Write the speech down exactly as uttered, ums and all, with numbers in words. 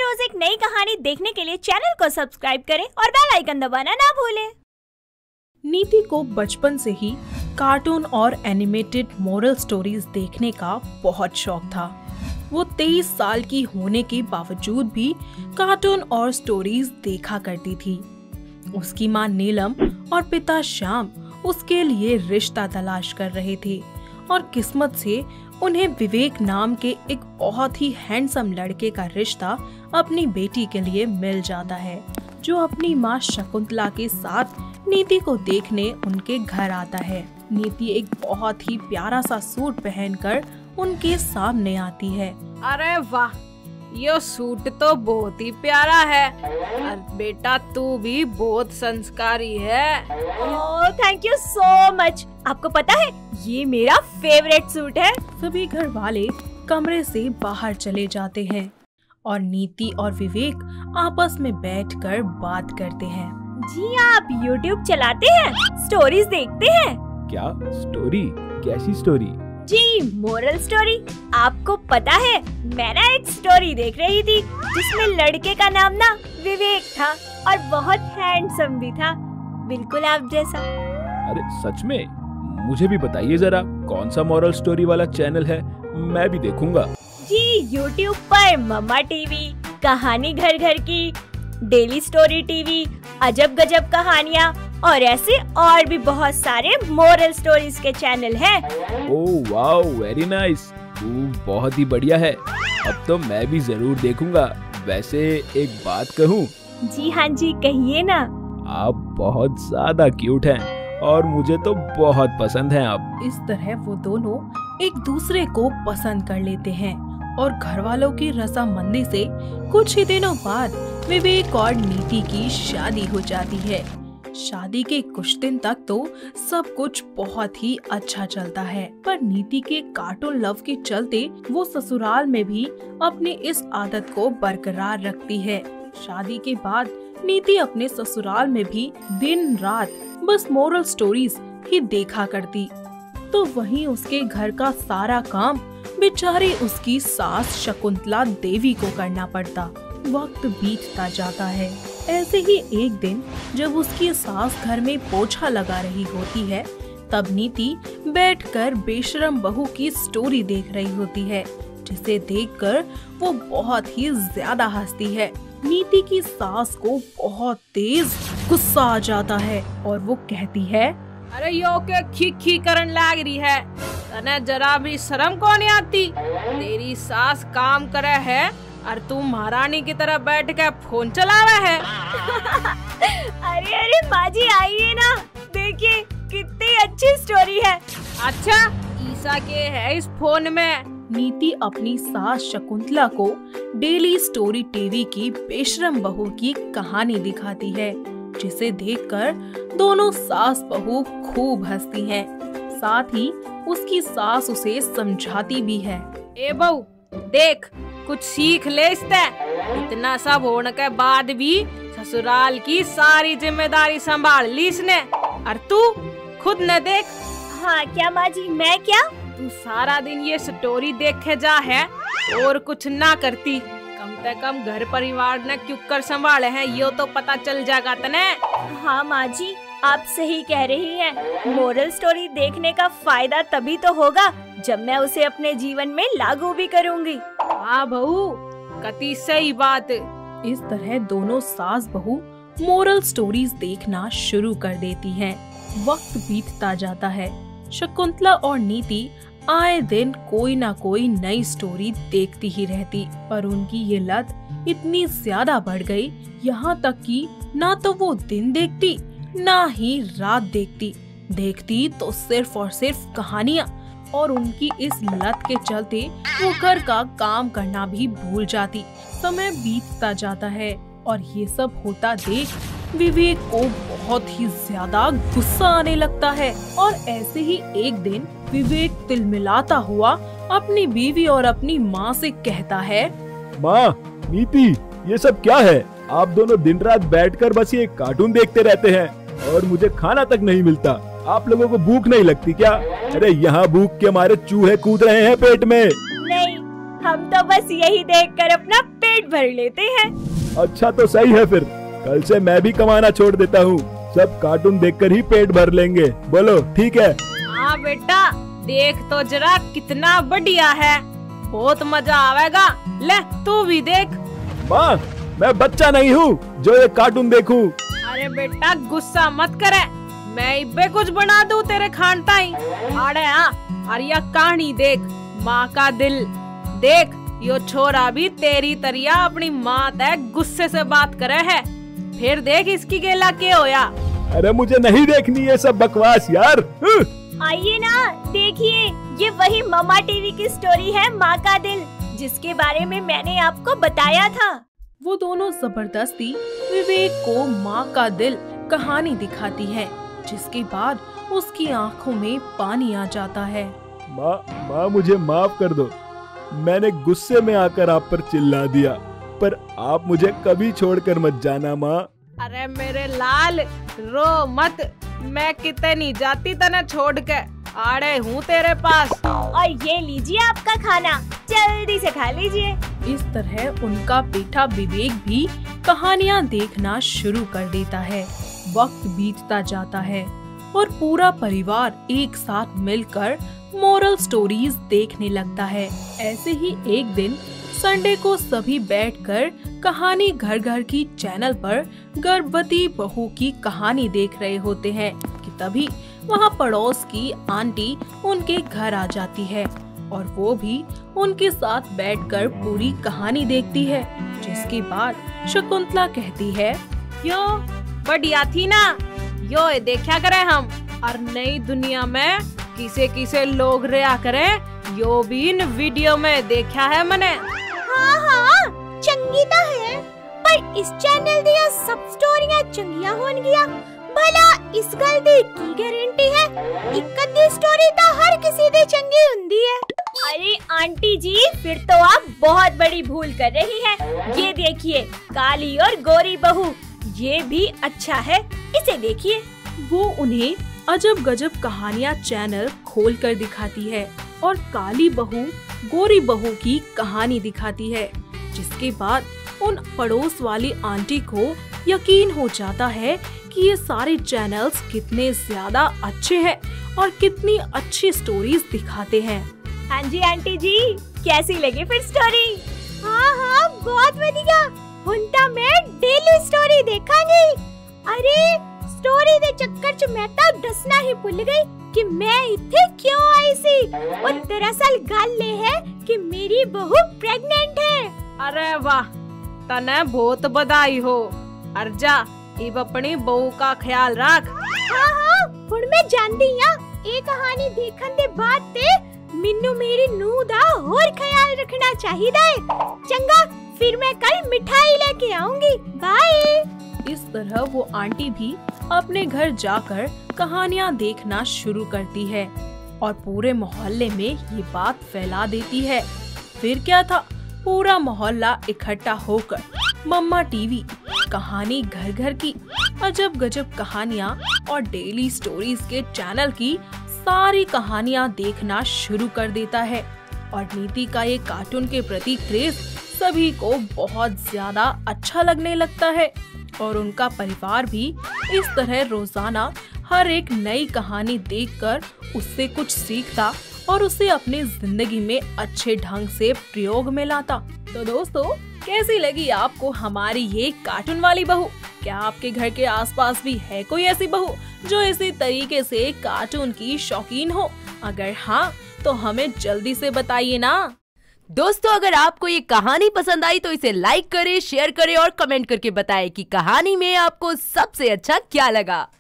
रोज एक नई कहानी देखने के लिए चैनल को सब्सक्राइब करें और बेल आइकन दबाना ना भूलें। नीति को बचपन से ही कार्टून और एनिमेटेड मोरल स्टोरीज देखने का बहुत शौक था। वो तेईस साल की होने के बावजूद भी कार्टून और स्टोरीज देखा करती थी। उसकी माँ नीलम और पिता श्याम उसके लिए रिश्ता तलाश कर रहे थे और किस्मत से उन्हें विवेक नाम के एक बहुत ही हैंडसम लड़के का रिश्ता अपनी बेटी के लिए मिल जाता है, जो अपनी माँ शकुंतला के साथ नीति को देखने उनके घर आता है। नीति एक बहुत ही प्यारा सा सूट पहनकर उनके सामने आती है। अरे वाह, ये सूट तो बहुत ही प्यारा है। अरे बेटा, तू भी बहुत संस्कारी है। Oh, thank you so much. आपको पता है, ये मेरा फेवरेट सूट है। सभी घर वाले कमरे से बाहर चले जाते हैं और नीति और विवेक आपस में बैठकर बात करते हैं। जी, आप यूट्यूब चलाते हैं, स्टोरीज देखते हैं? क्या स्टोरी? कैसी स्टोरी? जी, मोरल स्टोरी। आपको पता है, मैं ना एक स्टोरी देख रही थी जिसमें लड़के का नाम ना विवेक था और बहुत हैंडसम भी था, बिल्कुल आप जैसा। अरे सच में? मुझे भी बताइए जरा, कौन सा मोरल स्टोरी वाला चैनल है? मैं भी देखूंगा। जी, यूट्यूब पर मम्मा टीवी, कहानी घर घर की, डेली स्टोरी टीवी, अजब गजब कहानियाँ और ऐसे और भी बहुत सारे मोरल स्टोरीज के चैनल हैं। Oh wow, very nice. बहुत ही बढ़िया है। अब तो मैं भी जरूर देखूंगा। वैसे एक बात कहूँ? जी हाँ जी, कहिए ना। आप बहुत ज्यादा क्यूट हैं और मुझे तो बहुत पसंद हैं आप। इस तरह वो दोनों एक दूसरे को पसंद कर लेते हैं और घर वालों की रजामंदी से कुछ ही दिनों बाद विवेक और नीति की शादी हो जाती है। शादी के कुछ दिन तक तो सब कुछ बहुत ही अच्छा चलता है, पर नीति के कार्टून लव के चलते वो ससुराल में भी अपनी इस आदत को बरकरार रखती है। शादी के बाद नीति अपने ससुराल में भी दिन रात बस मोरल स्टोरीज ही देखा करती, तो वहीं उसके घर का सारा काम बेचारी उसकी सास शकुंतला देवी को करना पड़ता। वक्त बीतता जाता है। ऐसे ही एक दिन जब उसकी सास घर में पोछा लगा रही होती है, तब नीति बैठकर बेशरम बहू की स्टोरी देख रही होती है, जिसे देखकर वो बहुत ही ज्यादा हंसती है। नीति की सास को बहुत तेज गुस्सा आ जाता है और वो कहती है, अरे यो के खी खी करन लाग रही है, तने जरा भी शर्म को नहीं आती? तेरी सास काम करे है और तू महारानी की तरह बैठ के फोन चलावे है। अरे अरे माँ जी, आइए ना, देखिए कितनी अच्छी स्टोरी है। अच्छा, ईसा के है इस फोन में? नीति अपनी सास शकुंतला को डेली स्टोरी टीवी की बेशरम बहू की कहानी दिखाती है, जिसे देखकर दोनों सास बहू खूब हंसती हैं। साथ ही उसकी सास उसे समझाती भी है। ए बहू, देख, कुछ सीख ले इससे। इतना सब होने के बाद भी ससुराल की सारी जिम्मेदारी संभाल ली इसने, और तू खुद न देख। हाँ क्या माँ जी, मैं क्या? तू सारा दिन ये स्टोरी देखे जा है और कुछ ना करती। कम से कम घर परिवार ने क्यों कर संभाले हैं, ये तो पता चल जाएगा तने। हाँ माँ जी, आप सही कह रही हैं। मोरल स्टोरी देखने का फायदा तभी तो होगा जब मैं उसे अपने जीवन में लागू भी करूँगी। हाँ बहू, कती सही बात। इस तरह दोनों सास बहू मोरल स्टोरीज देखना शुरू कर देती हैं। वक्त बीतता जाता है। शकुंतला और नीति आए दिन कोई ना कोई नई स्टोरी देखती ही रहती, पर उनकी ये लत इतनी ज्यादा बढ़ गई, यहाँ तक कि ना तो वो दिन देखती ना ही रात देखती। देखती तो सिर्फ और सिर्फ कहानियाँ, और उनकी इस लत के चलते वो घर का काम करना भी भूल जाती। समय बीतता जाता है और ये सब होता देख विवेक को बहुत ही ज्यादा गुस्सा आने लगता है, और ऐसे ही एक दिन विवेक तिलमिलाता हुआ अपनी बीवी और अपनी माँ से कहता है, माँ, नीति, ये सब क्या है? आप दोनों दिन रात बैठकर बस ये कार्टून देखते रहते हैं और मुझे खाना तक नहीं मिलता। आप लोगों को भूख नहीं लगती क्या? अरे यहाँ भूख के मारे चूहे कूद रहे हैं पेट में। नहीं, हम तो बस यही देखकर अपना पेट पेट भर लेते हैं। अच्छा तो सही है, फिर कल से मैं भी कमाना छोड़ देता हूँ। सब कार्टून देखकर ही पेट भर लेंगे। बोलो ठीक है? हाँ बेटा, देख तो जरा कितना बढ़िया है, बहुत मजा आवेगा। ले तू भी देख। माँ, मैं बच्चा नहीं हूँ जो ये कार्टून देखूं। अरे बेटा गुस्सा मत करे, मैं इब्बे कुछ बना दूं तेरे खानता ही। अरे हाँ, और यह कहानी देख, माँ का दिल। देख यो छोरा भी तेरी तरिया अपनी माँ तक गुस्से से बात करे है। फिर देख इसकी गेला क्या होया। अरे मुझे नहीं देखनी ये सब बकवास यार। आइए ना देखिए, ये वही मम्मा टीवी की स्टोरी है, माँ का दिल, जिसके बारे में मैंने आपको बताया था। वो दोनों जबरदस्ती विवेक को माँ का दिल कहानी दिखाती है, जिसके बाद उसकी आंखों में पानी आ जाता है। माँ माँ मुझे माफ कर दो, मैंने गुस्से में आकर आप पर चिल्ला दिया, पर आप मुझे कभी छोड़कर मत जाना माँ। अरे मेरे लाल रो मत, मैं कितने नहीं जाती तने छोड़ के, आड़े हूँ तेरे पास। और ये लीजिए आपका खाना, जल्दी से खा लीजिए। इस तरह उनका बेटा विवेक भी कहानियाँ देखना शुरू कर देता है। वक्त बीतता जाता है और पूरा परिवार एक साथ मिलकर मोरल स्टोरीज देखने लगता है। ऐसे ही एक दिन संडे को सभी बैठकर कहानी घर घर की चैनल पर गर्भवती बहू की कहानी देख रहे होते हैं कि तभी वहाँ पड़ोस की आंटी उनके घर आ जाती है और वो भी उनके साथ बैठकर पूरी कहानी देखती है। जिसके बाद शकुंतला कहती है, यो बढ़िया थी ना, यो देखा करे हम, और नई दुनिया में किसे किसे लोग रहा करे, यो भी इन वीडियो में देखा है मैंने। हाँ हाँ चंगी तो है, पर इस चैनल दिया सब स्टोरियां चंगिया होन गया, भला इस गलती की गारंटी है? एक अद्धी स्टोरी तो हर किसी दे चंगी हुंदी है। अरे आंटी जी, फिर तो आप बहुत बड़ी भूल कर रही हैं। ये देखिए, काली और गोरी बहू, ये भी अच्छा है, इसे देखिए। वो उन्हें अजब गजब कहानियाँ चैनल खोल कर दिखाती है और काली बहू गोरी बहू की कहानी दिखाती है। जिसके बाद उन पड़ोस वाली आंटी को यकीन हो जाता है कि ये सारे चैनल्स कितने ज्यादा अच्छे हैं और कितनी अच्छी स्टोरीज दिखाते हैं। हाँ जी आंटी जी, कैसी लगी फिर स्टोरी? हाँ हाँ बहुत बढ़िया, हुंता मैं डेली स्टोरी देखांगी। अरे स्टोरी दे चक्कर च मैं तो दसना ही भूल गई कि मैं इत्थे क्यों आई सी। और दरअसल गल ये है कि मेरी बहू प्रेग्नेंट है। अरे वाह, तने बहुत बधाई हो। अर्जा इब अपनी बहू का ख्याल रख। हाँ हाँ हुण मैं जानदी हां, ये कहानी देखन दे बाद ते मिन्नू मेरी नूह दा और ख्याल रखना चाहिदा है। चंगा, फिर मैं कल मिठाई लेके आऊंगी। बाय। इस तरह वो आंटी भी अपने घर जाकर कहानियाँ देखना शुरू करती है और पूरे मोहल्ले में ये बात फैला देती है। फिर क्या था, पूरा मोहल्ला इकट्ठा होकर मम्मा टीवी कहानी घर घर की अजब गजब कहानियाँ और डेली स्टोरीज के चैनल की सारी कहानियाँ देखना शुरू कर देता है। और नीति का ये कार्टून के प्रति क्रेज सभी को बहुत ज्यादा अच्छा लगने लगता है और उनका परिवार भी इस तरह रोजाना हर एक नई कहानी देखकर उससे कुछ सीखता और उसे अपनी जिंदगी में अच्छे ढंग से प्रयोग में लाता। तो दोस्तों, कैसी लगी आपको हमारी ये कार्टून वाली बहू? क्या आपके घर के आसपास भी है कोई ऐसी बहू जो इसी तरीके से कार्टून की शौकीन हो? अगर हाँ, तो हमें जल्दी से बताइए ना। दोस्तों, अगर आपको ये कहानी पसंद आई तो इसे लाइक करें, शेयर करें और कमेंट करके बताएं कि कहानी में आपको सबसे अच्छा क्या लगा।